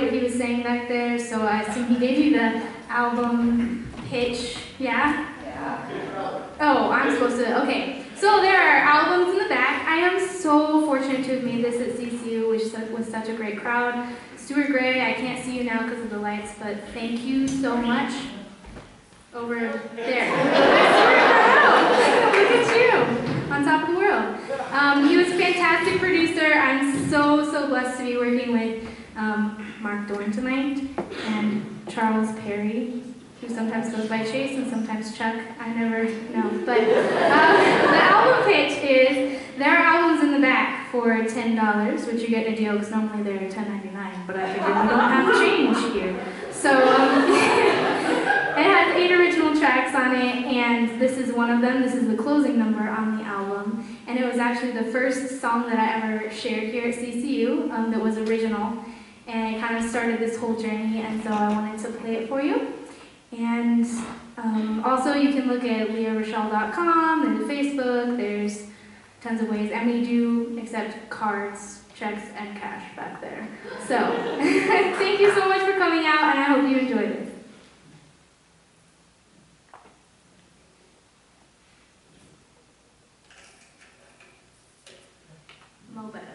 what he was saying back there, so I assume he gave you the album pitch, yeah? Oh, I'm supposed to, okay. So there are albums in the back. I am so fortunate to have made this at CCU, which was such a great crowd. Stuart Gray, I can't see you now because of the lights, but thank you so much. Over there. Look at you, on top of the world. He was a fantastic producer. I'm so blessed to be working with Mark Dorn tonight and Charles Perry, who sometimes goes by Chase and sometimes Chuck. I never know. But the album pitch is, there are albums in the back for $10, which you're getting a deal because normally they're $10.99, but I figured we don't have change here. So it has 8 original tracks on it, and this is one of them. This is the closing number on the album, and it was actually the first song that I ever shared here at CCU that was original, and it kind of started this whole journey, and so I wanted to play it for you. And also you can look at leahrochelle.com, there's Facebook, there's tons of ways, and we do accept cards, checks, and cash back there. So, thank you so much for coming out, and I hope you enjoy this. Mo better.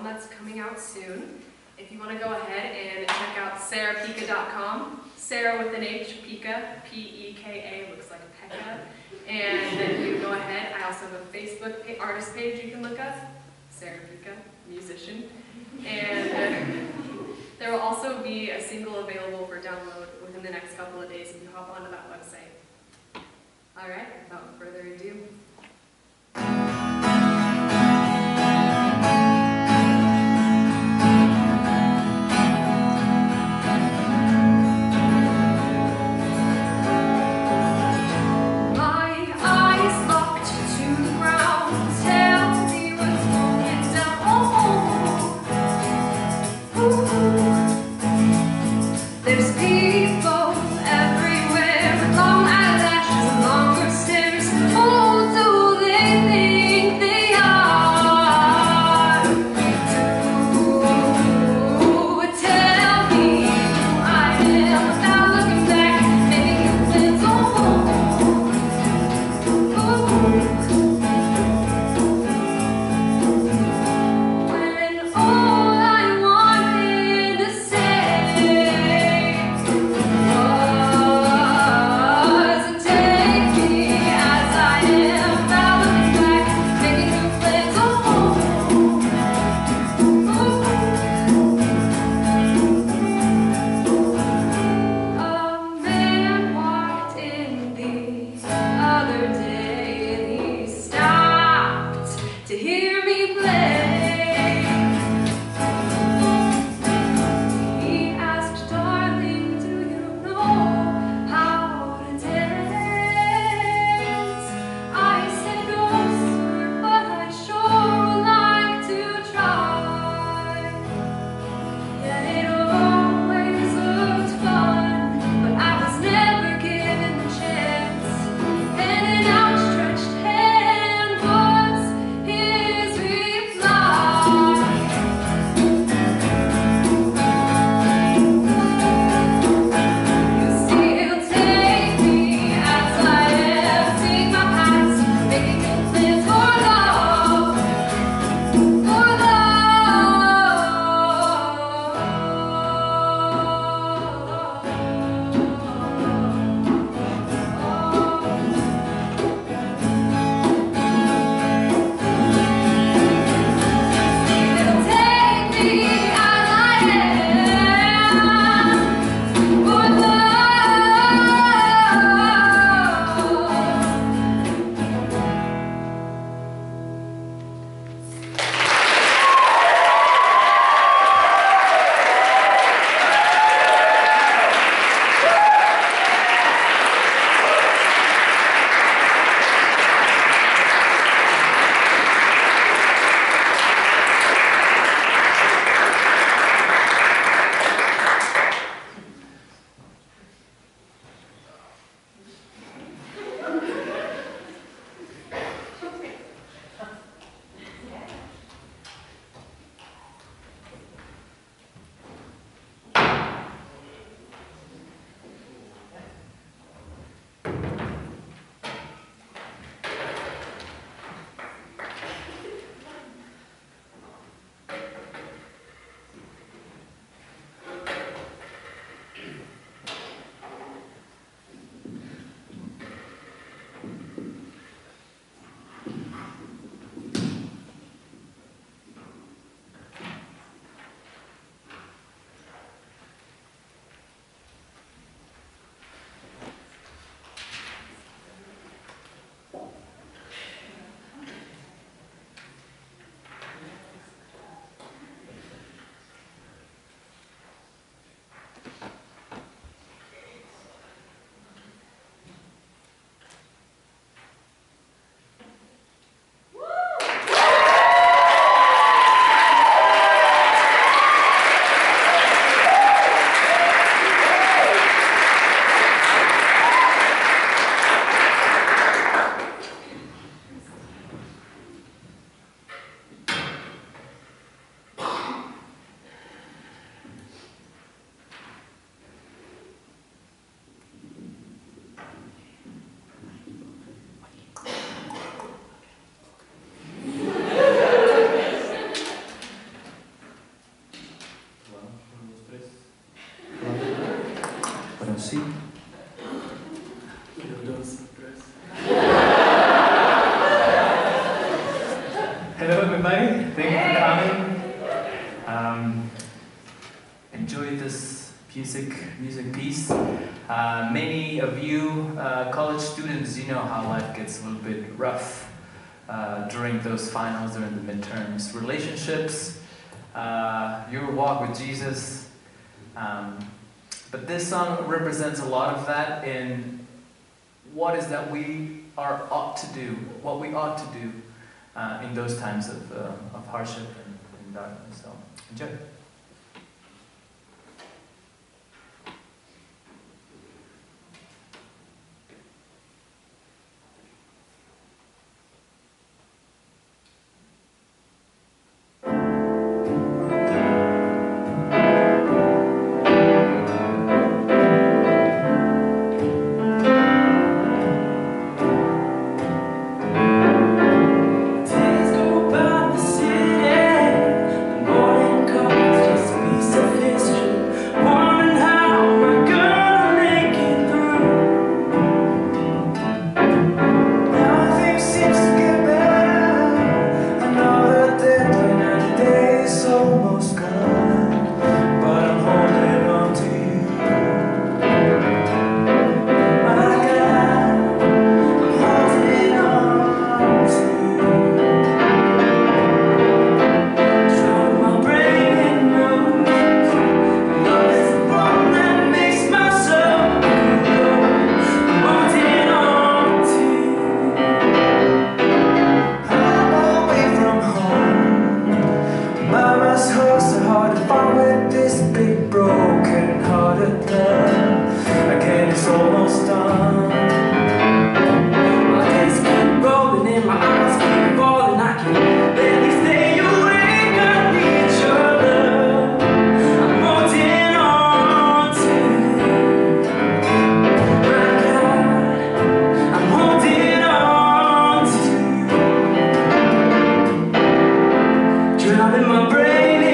that's coming out soon. If you want to go ahead and check out sarahpika.com, Sarah with an H, Pika, P-E-K-A, looks like Pekka. And then you go ahead, I also have a Facebook artist page you can look up, Sarah Pika, musician. And there will also be a single available for download within the next couple of days if you hop onto that website. All right, without further ado. There's people everywhere with long eyelashes and longer stares. Oh, seat. You know those dress. Hello everybody, thank you for coming. Enjoy this music piece. Many of you college students, you know how life gets a little bit rough during those finals, during the midterms. Relationships, your walk with Jesus. But this song represents a lot of that in what is that we ought to do, what we ought to do in those times of hardship and darkness. So enjoy. Drowning my brain